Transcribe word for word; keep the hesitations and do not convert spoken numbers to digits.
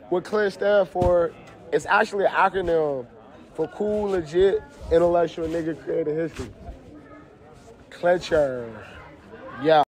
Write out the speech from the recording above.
what CLINCH stands for, it's actually an acronym for cool, legit, intellectual nigga creating history. CLINCHer. Yeah.